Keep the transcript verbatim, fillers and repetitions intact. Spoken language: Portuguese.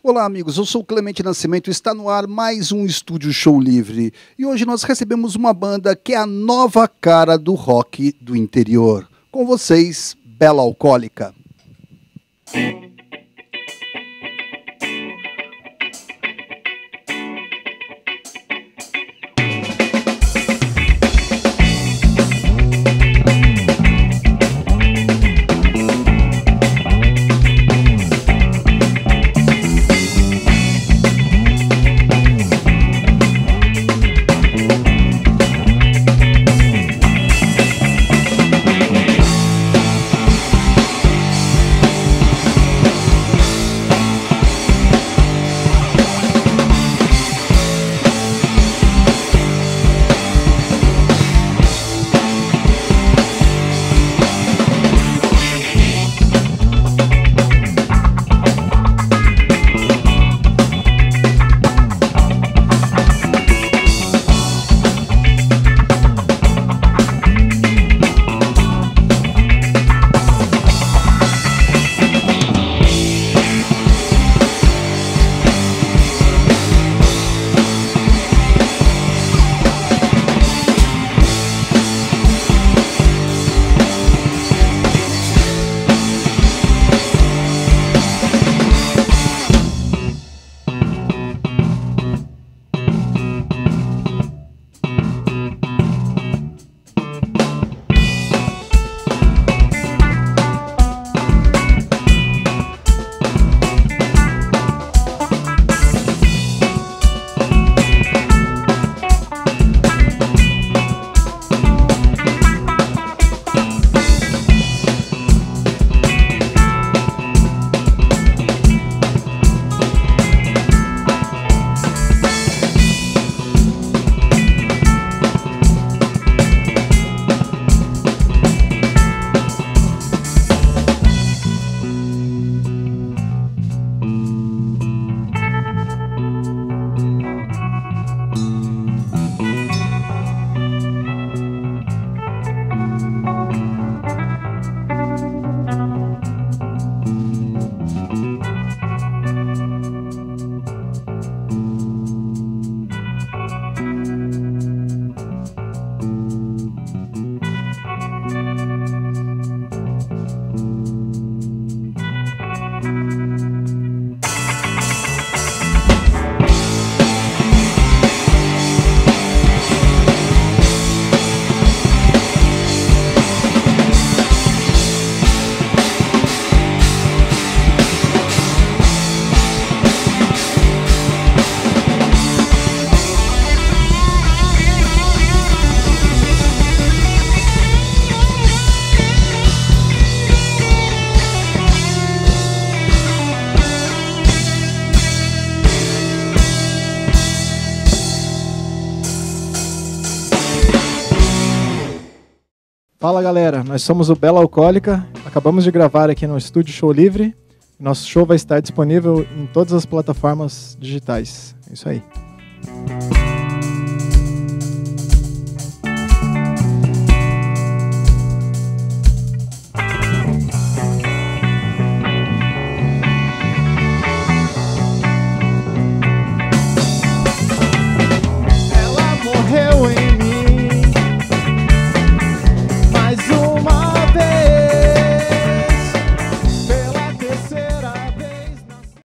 Olá amigos, eu sou o Clemente Nascimento e está no ar mais um Estúdio Showlivre. E hoje nós recebemos uma banda que é a nova cara do rock do interior. Com vocês, Bella Alcoólica. Fala galera, nós somos o Bella Alcoólica, acabamos de gravar aqui no Estúdio Showlivre. Nosso show vai estar disponível em todas as plataformas digitais. É isso aí.